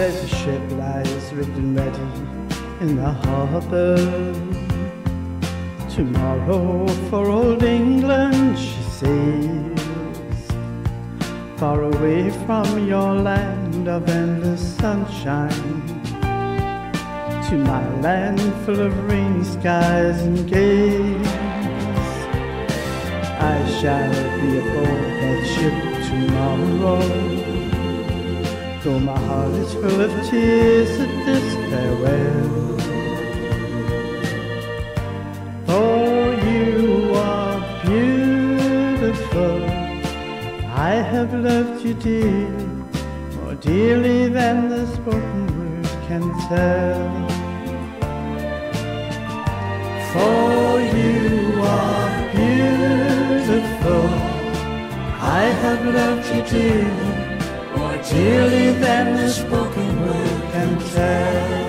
There's a ship lies rigged and ready in the harbor. Tomorrow for old England she sails, far away from your land of endless sunshine, to my land full of rainy skies and gales. I shall be aboard that ship tomorrow, though my heart is full of tears at this farewell. For you are beautiful, I have loved you dear, more dearly than the spoken word can tell. For you are beautiful, I have loved you dear, more dearly than the spoken word can tell.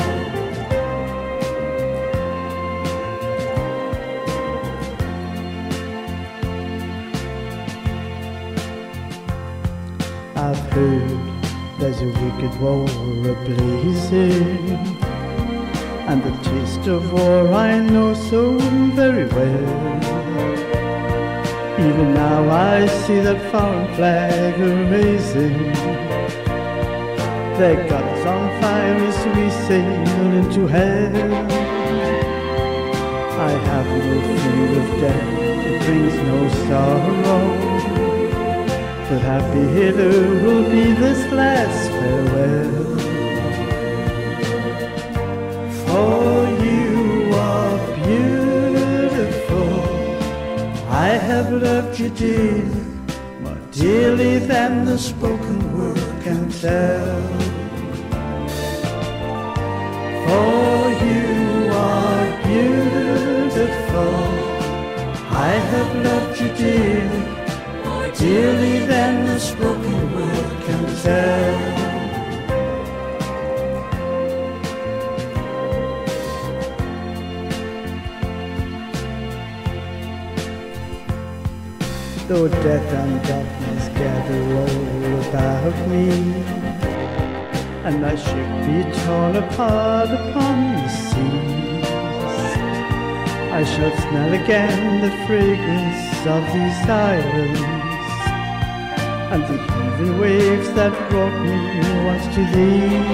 I've heard there's a wicked war a-blazing, and the taste of war I know so very well. Even now I see that foreign flag a-raising, their guns on fire as we sail into hell. I have no fear of death, it brings no sorrow, but happy here will be this last farewell. For you are beautiful, I have loved you dear, more dearly than the spoken word can tell. For you are beautiful, I have loved you dear, more dearly than the spoken word can tell. Though death and darkness gather all about me, and my ship be torn apart upon the seas, I shall smell again the fragrance of these islands, and the heaving waves that brought me once to thee.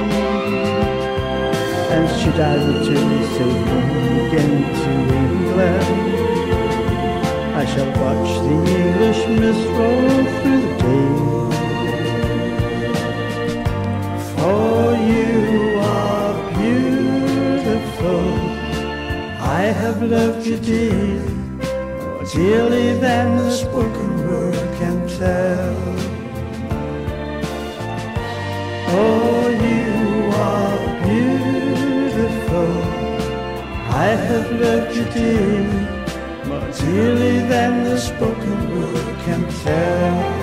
And should I return sailing again to England, I shall watch the English mist roll through the day. For you are beautiful, I have loved you dear, more dearly than the spoken word can tell. Oh, you are beautiful, I have loved you dear, more dearly than the spoken word can tell.